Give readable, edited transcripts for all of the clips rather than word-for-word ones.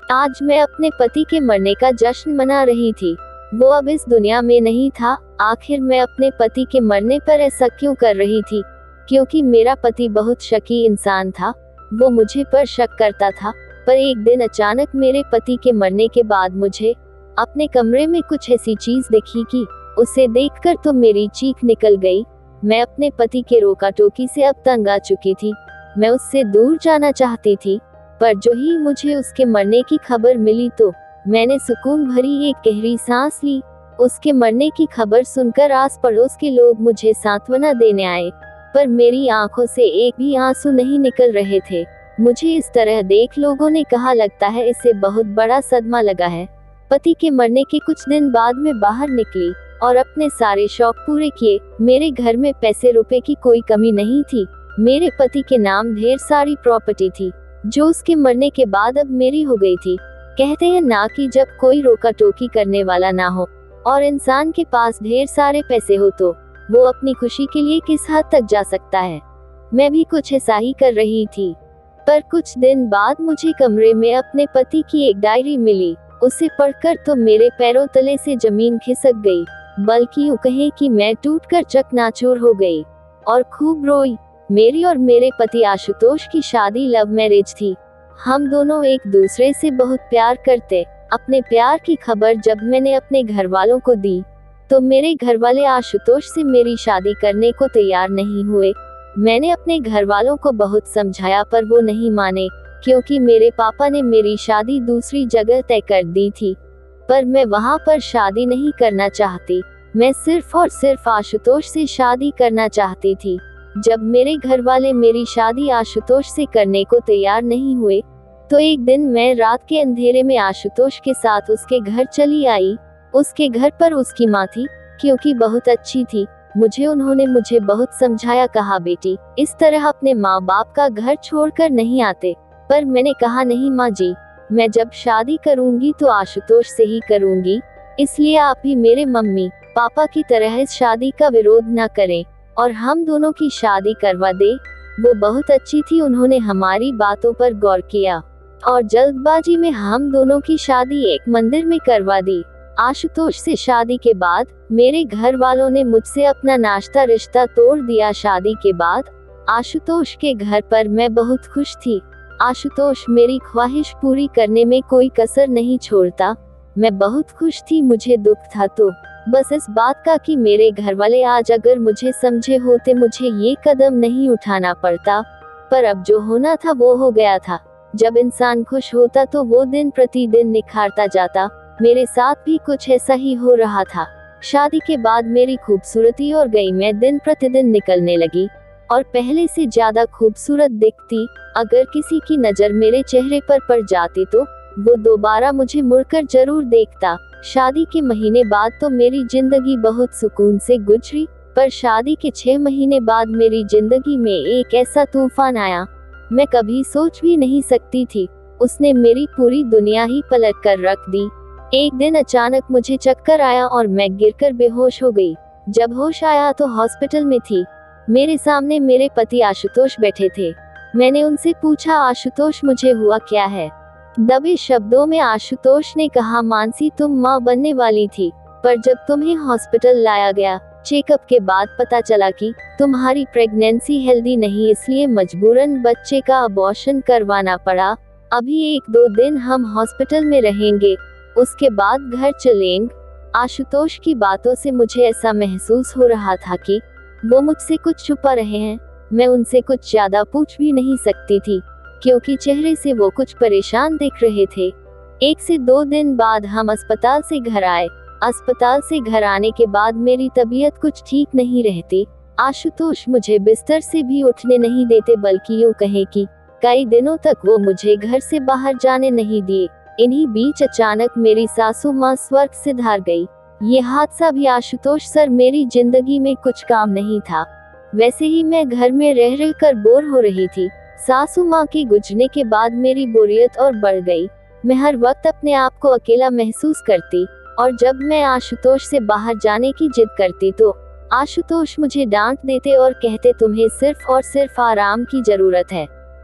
आज मैं अपने पति के मरने का जश्न मना रही थी। वो अब इस दुनिया में नहीं था। आखिर मैं अपने पति के मरने पर ऐसा क्यों कर रही थी? क्योंकि मेरा पति बहुत शकी इंसान था। वो मुझे पर शक करता था। पर एक दिन अचानक मेरे पति के मरने के बाद मुझे अपने कमरे में कुछ ऐसी चीज दिखी कि उसे देखकर तो मेरी चीख निकल गई। मैं अपने पति के रोका टोकी से अब तंग आ चुकी थी। मैं उससे दूर जाना चाहती थी, पर जो ही मुझे उसके मरने की खबर मिली तो मैंने सुकून भरी एक गहरी सांस ली। उसके मरने की खबर सुनकर आस पड़ोस के लोग मुझे सांत्वना देने आए, पर मेरी आंखों से एक भी आंसू नहीं निकल रहे थे। मुझे इस तरह देख लोगों ने कहा, लगता है इसे बहुत बड़ा सदमा लगा है। पति के मरने के कुछ दिन बाद मैं बाहर निकली और अपने सारे शौक पूरे किए। मेरे घर में पैसे रुपए की कोई कमी नहीं थी। मेरे पति के नाम ढेर सारी प्रॉपर्टी थी, जो उसके मरने के बाद अब मेरी हो गई थी। कहते हैं ना कि जब कोई रोका टोकी करने वाला ना हो और इंसान के पास ढेर सारे पैसे हो तो वो अपनी खुशी के लिए किस हद तक जा सकता है। मैं भी कुछ ऐसा ही कर रही थी। पर कुछ दिन बाद मुझे कमरे में अपने पति की एक डायरी मिली। उसे पढ़कर तो मेरे पैरों तले से जमीन खिसक गई, बल्कि यूं कहें कि मैं टूटकर चकनाचूर हो गई और खूब रोई। मेरी और मेरे पति आशुतोष की शादी लव मैरिज थी। हम दोनों एक दूसरे से बहुत प्यार करते। अपने प्यार की खबर जब मैंने अपने घर वालों को दी तो मेरे घर वाले आशुतोष से मेरी शादी करने को तैयार नहीं हुए। मैंने अपने घर वालों को बहुत समझाया, पर वो नहीं माने, क्योंकि मेरे पापा ने मेरी शादी दूसरी जगह तय कर दी थी। पर मैं वहाँ पर शादी नहीं करना चाहती। मैं सिर्फ और सिर्फ आशुतोष से शादी करना चाहती थी। जब मेरे घर वाले मेरी शादी आशुतोष से करने को तैयार नहीं हुए तो एक दिन मैं रात के अंधेरे में आशुतोष के साथ उसके घर चली आई। उसके घर पर उसकी माँ थी, क्योंकि बहुत अच्छी थी। उन्होंने मुझे बहुत समझाया, कहा बेटी इस तरह अपने माँ बाप का घर छोड़कर नहीं आते। पर मैंने कहा नहीं माँ जी, मैं जब शादी करूंगी तो आशुतोष से ही करूंगी, इसलिए आप भी मेरे मम्मी पापा की तरह इस शादी का विरोध न करें और हम दोनों की शादी करवा दे। वो बहुत अच्छी थी। उन्होंने हमारी बातों पर गौर किया और जल्दबाजी में हम दोनों की शादी एक मंदिर में करवा दी। आशुतोष से शादी के बाद मेरे घर वालों ने मुझसे अपना नाश्ता रिश्ता तोड़ दिया। शादी के बाद आशुतोष के घर पर मैं बहुत खुश थी। आशुतोष मेरी ख्वाहिश पूरी करने में कोई कसर नहीं छोड़ता। मैं बहुत खुश थी। मुझे दुख था तो बस इस बात का कि मेरे घर वाले आज अगर मुझे समझे होते मुझे ये कदम नहीं उठाना पड़ता। पर अब जो होना था वो हो गया था। जब इंसान खुश होता तो वो दिन प्रतिदिन निखारता जाता। मेरे साथ भी कुछ ऐसा ही हो रहा था। शादी के बाद मेरी खूबसूरती और गई मैं दिन प्रतिदिन निकलने लगी और पहले से ज्यादा खूबसूरत दिखती। अगर किसी की नजर मेरे चेहरे पर पड़ जाती तो वो दोबारा मुझे मुड़कर जरूर देखता। शादी के महीने बाद तो मेरी जिंदगी बहुत सुकून से गुजरी, पर शादी के 6 महीने बाद मेरी जिंदगी में एक ऐसा तूफान आया, मैं कभी सोच भी नहीं सकती थी। उसने मेरी पूरी दुनिया ही पलट कर रख दी। एक दिन अचानक मुझे चक्कर आया और मैं गिरकर बेहोश हो गई। जब होश आया तो हॉस्पिटल में थी। मेरे सामने मेरे पति आशुतोष बैठे थे। मैंने उनसे पूछा, आशुतोष मुझे हुआ क्या है? दबे शब्दों में आशुतोष ने कहा, मानसी तुम माँ बनने वाली थी, पर जब तुम्हें हॉस्पिटल लाया गया चेकअप के बाद पता चला कि तुम्हारी प्रेगनेंसी हेल्दी नहीं, इसलिए मजबूरन बच्चे का अबॉर्शन करवाना पड़ा। अभी 1-2 दिन हम हॉस्पिटल में रहेंगे, उसके बाद घर चलेंगे। आशुतोष की बातों से मुझे ऐसा महसूस हो रहा था कि वो मुझसे कुछ छुपा रहे हैं। मैं उनसे कुछ ज्यादा पूछ भी नहीं सकती थी, क्योंकि चेहरे से वो कुछ परेशान दिख रहे थे। 1 से 2 दिन बाद हम अस्पताल से घर आए। अस्पताल से घर आने के बाद मेरी तबीयत कुछ ठीक नहीं रहती। आशुतोष मुझे बिस्तर से भी उठने नहीं देते, बल्कि यूं कहें कि कई दिनों तक वो मुझे घर से बाहर जाने नहीं दिए। इन्हीं बीच अचानक मेरी सासू माँ स्वर्ग से धार गई। ये हादसा भी आशुतोष सर मेरी जिंदगी में कुछ काम नहीं था। वैसे ही मैं घर में रह रह कर बोर हो रही थी। सासू माँ के गुजरने के बाद मेरी बोरियत और बढ़ गई। मैं हर वक्त अपने आप को अकेला महसूस करती और जब मैं आशुतोष से बाहर जाने की जिद करती तो आशुतोष मुझे डांट देते और कहते, तुम्हें सिर्फ और सिर्फ आराम की जरूरत है,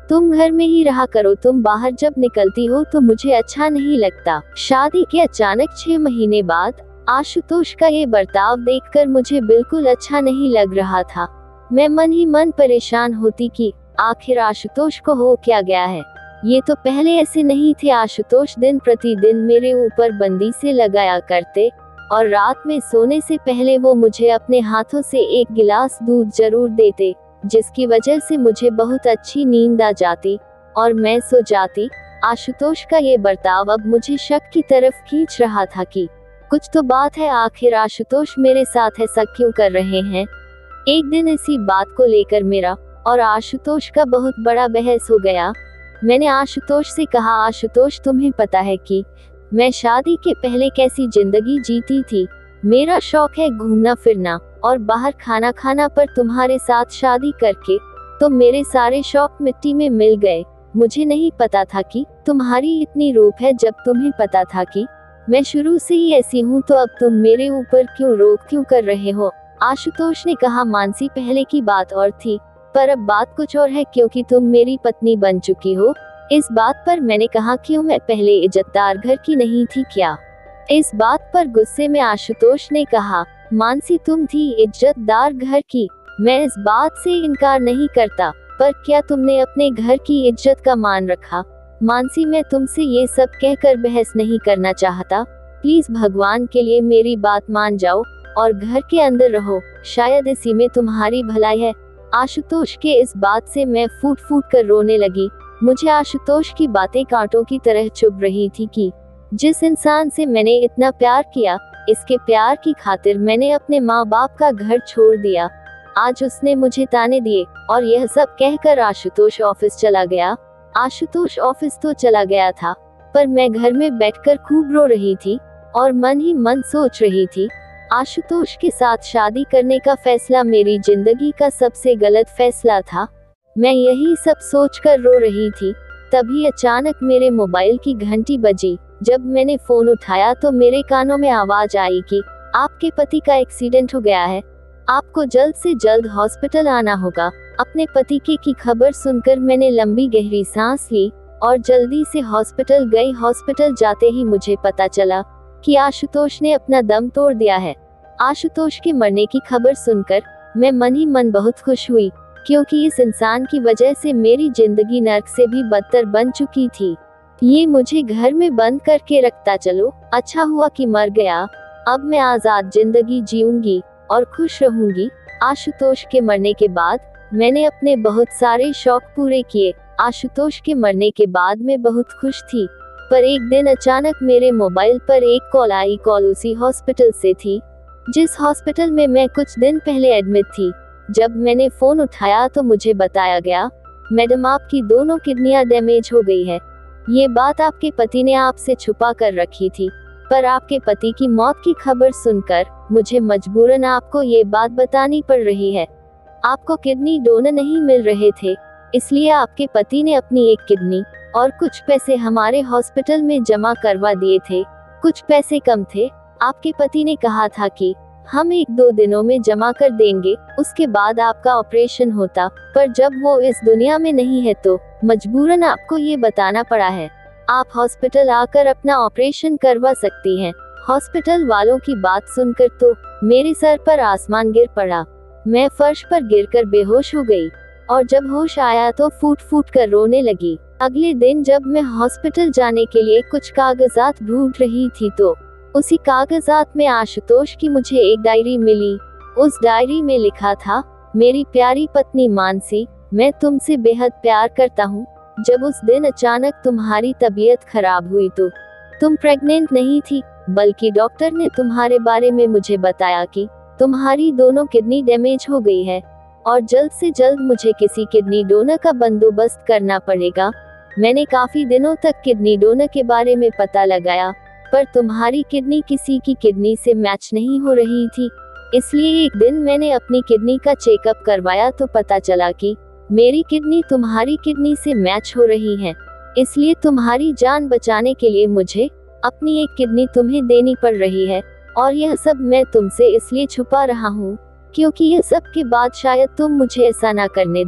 तुम घर में ही रहा करो, तुम बाहर जब निकलती हो तो मुझे अच्छा नहीं लगता। शादी के अचानक 6 महीने बाद आशुतोष का ये बर्ताव देखकर मुझे बिल्कुल अच्छा नहीं लग रहा था। मैं मन ही मन परेशान होती कि आखिर आशुतोष को हो क्या गया है। ये तो पहले ऐसे नहीं थे। आशुतोष दिन प्रतिदिन मेरे ऊपर बंदी से लगाया करते और रात में सोने से पहले वो मुझे अपने हाथों से एक गिलास दूध जरूर देते, जिसकी वजह से मुझे बहुत अच्छी नींद आ जाती और मैं सो जाती। आशुतोष का ये बर्ताव अब मुझे शक की तरफ खींच रहा था कि कुछ तो बात है, आखिर आशुतोष मेरे साथ ऐसा क्यों कर रहे हैं। एक दिन इसी बात को लेकर मेरा और आशुतोष का बहुत बड़ा बहस हो गया। मैंने आशुतोष से कहा, आशुतोष तुम्हें पता है कि मैं शादी के पहले कैसी जिंदगी जीती थी। मेरा शौक है घूमना फिरना और बाहर खाना खाना, पर तुम्हारे साथ शादी करके तो मेरे सारे शौक मिट्टी में मिल गए। मुझे नहीं पता था कि तुम्हारी इतनी रूप है। जब तुम्हें पता था कि मैं शुरू से ही ऐसी हूँ तो अब तुम मेरे ऊपर क्यों कर रहे हो। आशुतोष ने कहा, मानसी पहले की बात और थी, पर अब बात कुछ और है, क्योंकि तुम मेरी पत्नी बन चुकी हो। इस बात पर मैंने कहा, क्यों, मैं पहले इज्जतदार घर की नहीं थी क्या। इस बात पर गुस्से में आशुतोष ने कहा, मानसी तुम थी इज्जतदार घर की, मैं इस बात से इनकार नहीं करता, पर क्या तुमने अपने घर की इज्जत का मान रखा। मानसी मैं तुमसे ये सब कहकर बहस नहीं करना चाहता, प्लीज भगवान के लिए मेरी बात मान जाओ और घर के अंदर रहो, शायद इसी में तुम्हारी भलाई है। आशुतोष के इस बात से मैं फूट फूट कर रोने लगी। मुझे आशुतोष की बातें कांटों की तरह चुभ रही थी कि जिस इंसान से मैंने इतना प्यार किया, इसके प्यार की खातिर मैंने अपने माँ बाप का घर छोड़ दिया। आज उसने मुझे ताने दिए और यह सब कहकर आशुतोष ऑफिस चला गया। आशुतोष ऑफिस तो चला गया था, पर मैं घर में बैठकर खूब रो रही थी और मन ही मन सोच रही थी, आशुतोष के साथ शादी करने का फैसला मेरी जिंदगी का सबसे गलत फैसला था। मैं यही सब सोचकर रो रही थी, तभी अचानक मेरे मोबाइल की घंटी बजी। जब मैंने फोन उठाया तो मेरे कानों में आवाज आई कि आपके पति का एक्सीडेंट हो गया है, आपको जल्द से जल्द हॉस्पिटल आना होगा। अपने पति की खबर सुनकर मैंने लंबी गहरी सांस ली और जल्दी से हॉस्पिटल गई। हॉस्पिटल जाते ही मुझे पता चला कि आशुतोष ने अपना दम तोड़ दिया है। आशुतोष के मरने की खबर सुनकर मैं मन ही मन बहुत खुश हुई, क्योंकि इस इंसान की वजह से मेरी जिंदगी नर्क से भी बदतर बन चुकी थी। ये मुझे घर में बंद करके रखता, चलो अच्छा हुआ कि मर गया। अब मैं आजाद जिंदगी जीऊंगी और खुश रहूंगी। आशुतोष के मरने के बाद मैंने अपने बहुत सारे शौक पूरे किए। आशुतोष के मरने के बाद मैं बहुत खुश थी, पर एक दिन अचानक मेरे मोबाइल पर एक कॉल आई। कॉल उसी हॉस्पिटल से थी जिस हॉस्पिटल में मैं कुछ दिन पहले एडमिट थी। जब मैंने फोन उठाया तो मुझे बताया गया, मैडम आपकी दोनों किडनियां डैमेज हो गई है। ये बात आपके पति ने आपसे छुपा कर रखी थी, पर आपके पति की मौत की खबर सुनकर मुझे मजबूरन आपको ये बात बतानी पड़ रही है। आपको किडनी डोनर नहीं मिल रहे थे, इसलिए आपके पति ने अपनी एक किडनी और कुछ पैसे हमारे हॉस्पिटल में जमा करवा दिए थे। कुछ पैसे कम थे। आपके पति ने कहा था कि हम 1-2 दिनों में जमा कर देंगे, उसके बाद आपका ऑपरेशन होता, पर जब वो इस दुनिया में नहीं है तो मजबूरन आपको ये बताना पड़ा है। आप हॉस्पिटल आकर अपना ऑपरेशन करवा सकती हैं। हॉस्पिटल वालों की बात सुनकर तो मेरे सर पर आसमान गिर पड़ा। मैं फर्श पर गिरकर बेहोश हो गई और जब होश आया तो फूट फूट कर रोने लगी। अगले दिन जब मैं हॉस्पिटल जाने के लिए कुछ कागजात ढूंढ रही थी तो उसी कागजात में आशुतोष की मुझे एक डायरी मिली। उस डायरी में लिखा था, मेरी प्यारी पत्नी मानसी, मैं तुमसे बेहद प्यार करता हूँ। जब उस दिन अचानक तुम्हारी तबीयत खराब हुई तो तुम प्रेग्नेंट नहीं थी, बल्कि डॉक्टर ने तुम्हारे बारे में मुझे बताया कि तुम्हारी दोनों किडनी डैमेज हो गई है और जल्द से जल्द मुझे किसी किडनी डोनर का बंदोबस्त करना पड़ेगा। मैंने काफी दिनों तक किडनी डोनर के बारे में पता लगाया, पर तुम्हारी किडनी किसी की किडनी से मैच नहीं हो रही थी। इसलिए एक दिन मैंने अपनी किडनी का चेकअप करवाया तो पता चला कि मेरी किडनी तुम्हारी किडनी से मैच हो रही है। इसलिए तुम्हारी जान बचाने के लिए मुझे अपनी एक किडनी तुम्हें देनी पड़ रही है, और यह सब मैं तुमसे इसलिए छुपा रहा हूँ क्योंकि यह सब के बाद शायद तुम मुझे ऐसा ना करने दो।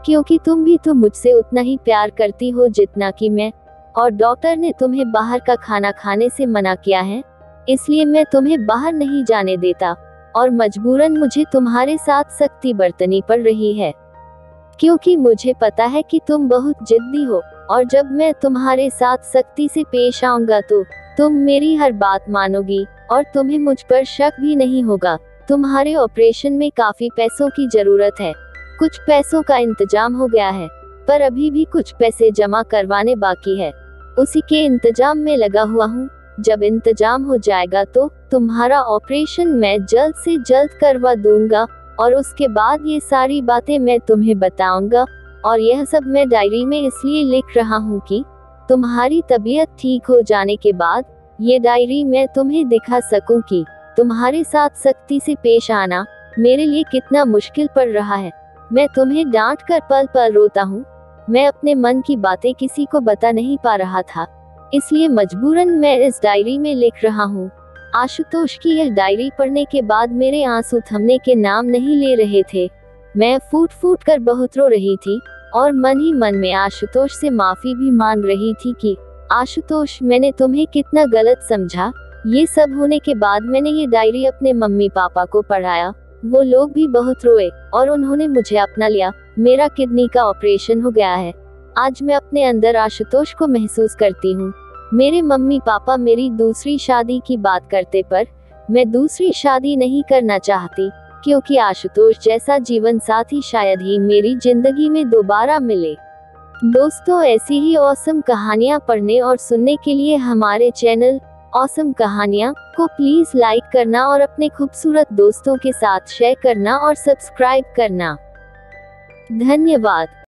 क्योंकि तुम भी तो मुझसे उतना ही प्यार करती हो जितना कि मैं, और डॉक्टर ने तुम्हें बाहर का खाना खाने से मना किया है, इसलिए मैं तुम्हें बाहर नहीं जाने देता, और मजबूरन मुझे तुम्हारे साथ सख्ती बरतनी पड़ रही है, क्योंकि मुझे पता है कि तुम बहुत जिद्दी हो, और जब मैं तुम्हारे साथ सख्ती से पेश आऊंगा तो तुम मेरी हर बात मानोगी, और तुम्हें मुझ पर शक भी नहीं होगा। तुम्हारे ऑपरेशन में काफी पैसों की जरूरत है। कुछ पैसों का इंतजाम हो गया है, पर अभी भी कुछ पैसे जमा करवाने बाकी है। उसी के इंतजाम में लगा हुआ हूँ। जब इंतजाम हो जाएगा तो तुम्हारा ऑपरेशन मैं जल्द से जल्द करवा दूंगा, और उसके बाद ये सारी बातें मैं तुम्हें बताऊंगा। और यह सब मैं डायरी में इसलिए लिख रहा हूँ कि तुम्हारी तबीयत ठीक हो जाने के बाद ये डायरी मैं तुम्हें दिखा सकूं कि तुम्हारे साथ सख्ती से पेश आना मेरे लिए कितना मुश्किल पड़ रहा है। मैं तुम्हें डांट कर पल पल रोता हूँ। मैं अपने मन की बातें किसी को बता नहीं पा रहा था, इसलिए मजबूरन मैं इस डायरी में लिख रहा हूँ। आशुतोष की यह डायरी पढ़ने के बाद मेरे आंसू थमने के नाम नहीं ले रहे थे। मैं फूट फूट कर बहुत रो रही थी, और मन ही मन में आशुतोष से माफी भी मांग रही थी कि आशुतोष, मैंने तुम्हें कितना गलत समझा। ये सब होने के बाद मैंने ये डायरी अपने मम्मी पापा को पढ़ाया। वो लोग भी बहुत रोए, और उन्होंने मुझे अपना लिया। मेरा किडनी का ऑपरेशन हो गया है। आज मैं अपने अंदर आशुतोष को महसूस करती हूँ। मेरे मम्मी पापा मेरी दूसरी शादी की बात करते, पर मैं दूसरी शादी नहीं करना चाहती, क्योंकि आशुतोष जैसा जीवन साथी शायद ही मेरी जिंदगी में दोबारा मिले। दोस्तों, ऐसी ही ऑसम कहानियाँ पढ़ने और सुनने के लिए हमारे चैनल ऑसम कहानियाँ को प्लीज लाइक करना, और अपने खूबसूरत दोस्तों के साथ शेयर करना और सब्सक्राइब करना। धन्यवाद।